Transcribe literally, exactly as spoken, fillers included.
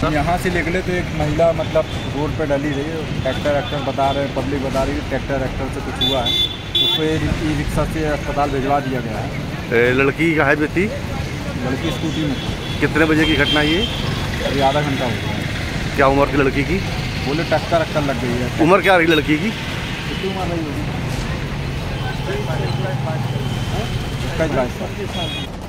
Sir? यहाँ से निकले तो एक महिला मतलब रोड पे डली रही, ट्रैक्टर एक्टर बता रहे पब्लिक बता रही है ट्रैक्टर एक्टर से कुछ हुआ है, उसको ई रिक्शा से अस्पताल भिजवा दिया गया है। लड़की कहाँ पे थी? लड़की स्कूटी में थी। कितने बजे की घटना ये? अभी आधा घंटा हो गया। क्या उम्र की लड़की की? बोले ट्रैक्टर एक्टर लग गई है। उम्र क्या रही लड़की की? कितनी उम्र रही होगी? इक्कीस बाईस साल।